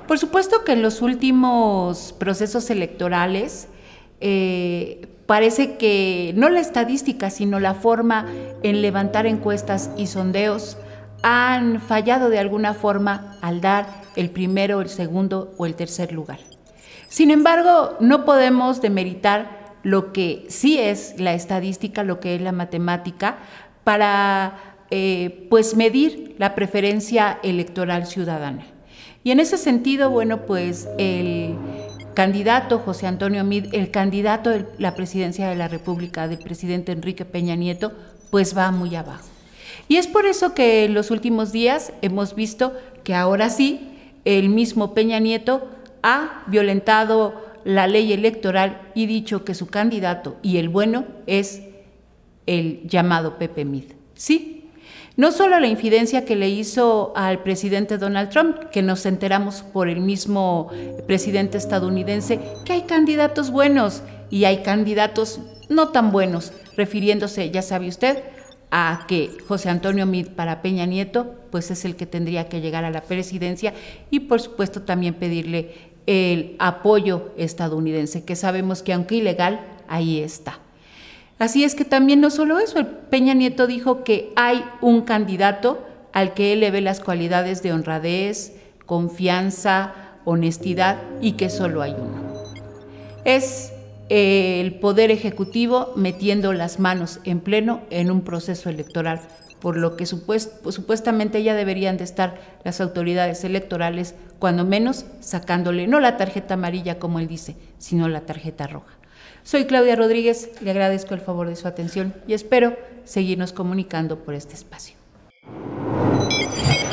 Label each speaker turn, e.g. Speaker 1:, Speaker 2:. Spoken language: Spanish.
Speaker 1: Por supuesto que en los últimos procesos electorales parece que no la estadística, sino la forma en levantar encuestas y sondeos han fallado de alguna forma al dar el primero, el segundo o el tercer lugar. Sin embargo, no podemos demeritar lo que sí es la estadística, lo que es la matemática, para pues medir la preferencia electoral ciudadana. Y en ese sentido, bueno, pues el candidato José Antonio Meade, el candidato de la presidencia de la República del presidente Enrique Peña Nieto, pues va muy abajo. Y es por eso que en los últimos días hemos visto que ahora sí, el mismo Peña Nieto ha violentado la ley electoral y dicho que su candidato y el bueno es el llamado Pepe Meade. Sí, no solo la infidencia que le hizo al presidente Donald Trump, que nos enteramos por el mismo presidente estadounidense, que hay candidatos buenos y hay candidatos no tan buenos, refiriéndose, ya sabe usted, a que José Antonio Meade para Peña Nieto, pues es el que tendría que llegar a la presidencia y por supuesto también pedirle el apoyo estadounidense, que sabemos que aunque ilegal, ahí está. Así es que también no solo eso, el Peña Nieto dijo que hay un candidato al que él le ve las cualidades de honradez, confianza, honestidad y que solo hay uno. Es el Poder Ejecutivo metiendo las manos en pleno en un proceso electoral, por lo que supuestamente ya deberían de estar las autoridades electorales, cuando menos sacándole no la tarjeta amarilla como él dice, sino la tarjeta roja. Soy Claudia Rodríguez, le agradezco el favor de su atención y espero seguirnos comunicando por este espacio.